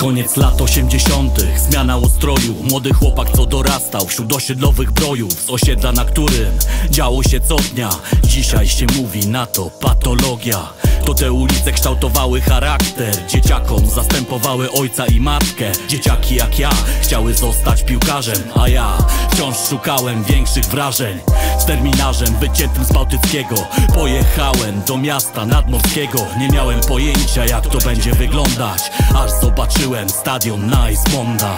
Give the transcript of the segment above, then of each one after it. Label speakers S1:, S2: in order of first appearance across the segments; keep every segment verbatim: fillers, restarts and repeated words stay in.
S1: Koniec lat osiemdziesiątych, zmiana ustroju. Młody chłopak, co dorastał wśród osiedlowych brojów, z osiedla, na którym działo się co dnia. Dzisiaj się mówi na to patologia. To te ulice kształtowały charakter dzieciakom, zastępowały ojca i matkę. Dzieciaki jak ja chciały zostać piłkarzem, a ja wciąż szukałem większych wrażeń. Z terminarzem wyciętym z Bałtyckiego pojechałem do miasta nadmorskiego. Nie miałem pojęcia, jak to będzie wyglądać, aż zobaczyłem stadion Nice Monda.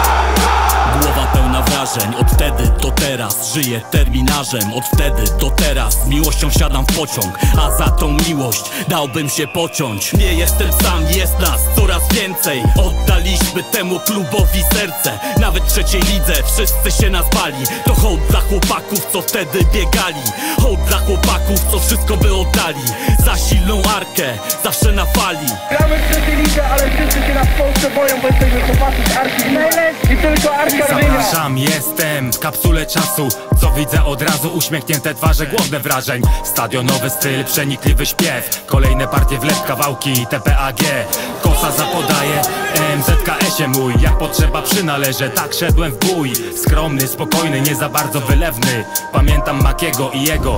S1: Głowa pełna wrażeń, od wtedy do teraz żyję terminarzem. Od wtedy do teraz z miłością siadam w pociąg, a za tą miłość dałbym się pociąć. Nie jestem sam, jest nas coraz więcej. Oddaliśmy temu klubowi serce. Nawet w trzeciej lidze wszyscy się nas bali. To hołd dla chłopaków, co wtedy biegali. Hołd dla chłopaków, co wszystko by oddali za silną Arkę, zawsze na fali.
S2: Gramy w trzeciej lidze, ale wszyscy się nas w Polsce boją, bo jesteśmy chłopacy z Arki i tylko Arka.
S3: Zapraszam, jestem w kapsule czasu, co widzę od razu uśmiechnięte twarze, głodne wrażeń. Stadionowy styl, przenikliwy śpiew, kolejne partie wlew, kawałki T P A G. Kosa zapodaje, M Z K S-ie mój, jak potrzeba przynależę, tak szedłem w bój. Skromny, spokojny, nie za bardzo wylewny. Pamiętam Makiego i jego.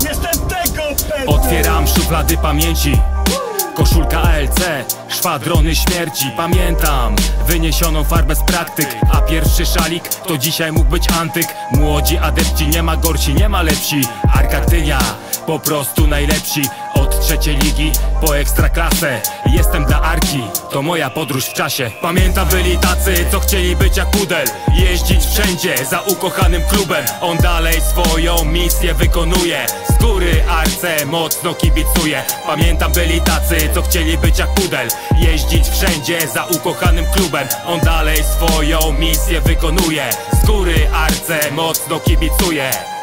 S3: Otwieram szuflady pamięci. Koszulka A L C, szwadrony śmierci. Pamiętam wyniesioną farbę z praktyk, a pierwszy szalik to dzisiaj mógł być antyk. Młodzi adepci, nie ma gorsi, nie ma lepsi. Arka Gdynia, po prostu najlepsi. Od trzeciej ligi po ekstraklasę. Jestem dla Arki, to moja podróż w czasie. Pamiętam, byli tacy, co chcieli być jak Pudel, jeździć wszędzie za ukochanym klubem. On dalej swoją misję wykonuje, z góry Arce mocno kibicuje. Pamiętam, byli tacy, co chcieli być jak Pudel, jeździć wszędzie za ukochanym klubem. On dalej swoją misję wykonuje, z góry Arce mocno kibicuje.